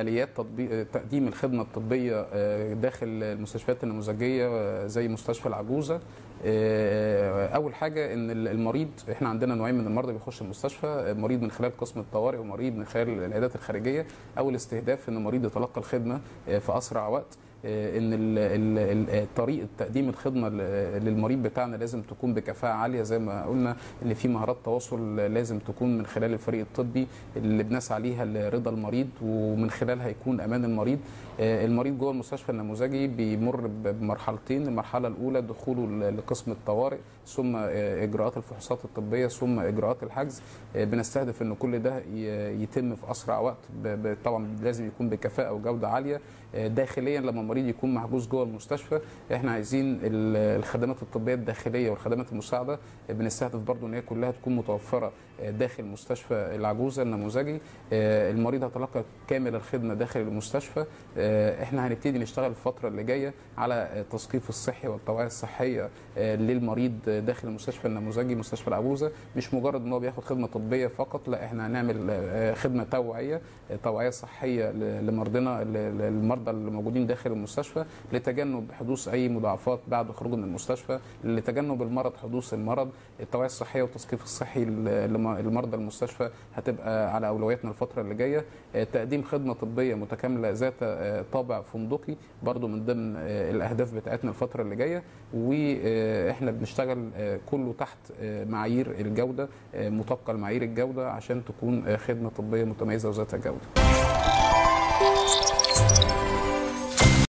عمليات تقديم الخدمه الطبيه داخل المستشفيات النموذجيه زي مستشفى العجوزه. اول حاجه ان المريض، احنا عندنا نوعين من المرضى بيخش المستشفى، مريض من خلال قسم الطوارئ ومريض من خلال العيادات الخارجيه. اول استهداف ان المريض يتلقى الخدمه في اسرع وقت، ان طريقه تقديم الخدمه للمريض بتاعنا لازم تكون بكفاءه عاليه، زي ما قلنا ان في مهارات تواصل لازم تكون من خلال الفريق الطبي اللي بنسعى ليها لرضا المريض، ومن خلالها يكون امان المريض. المريض جوه المستشفى النموذجي بيمر بمرحلتين، المرحله الاولى دخوله لقسم الطوارئ، ثم اجراءات الفحوصات الطبيه، ثم اجراءات الحجز. بنستهدف ان كل ده يتم في اسرع وقت، طبعا لازم يكون بكفاءه وجوده عاليه. داخليا لما المريض يكون محجوز جوه المستشفى، احنا عايزين الخدمات الطبيه الداخليه والخدمات المساعده بنستهدف برضو ان هي كلها تكون متوفره داخل مستشفى العجوزه النموذجي. المريض هيتلقى كامل الخدمه داخل المستشفى. احنا هنبتدي نشتغل الفتره اللي جايه على التثقيف الصحي والتوعيه الصحيه للمريض داخل المستشفى النموذجي مستشفى العجوزه. مش مجرد ان هو بياخد خدمه طبيه فقط، لا، احنا هنعمل خدمه توعيه صحيه لمرضى اللي موجودين داخل المستشفى، لتجنب حدوث اي مضاعفات بعد خروجه من المستشفى، لتجنب المرض حدوث المرض. التوعيه الصحيه والتثقيف الصحي لمرضى المستشفى هتبقى على اولوياتنا الفتره اللي جايه. تقديم خدمه طبيه متكامله ذات طابع فندقي برضو من ضمن الاهداف بتاعتنا الفتره اللي جايه، واحنا بنشتغل كله تحت معايير الجوده، مطابقه لمعايير الجوده عشان تكون خدمه طبيه متميزه وذات جوده.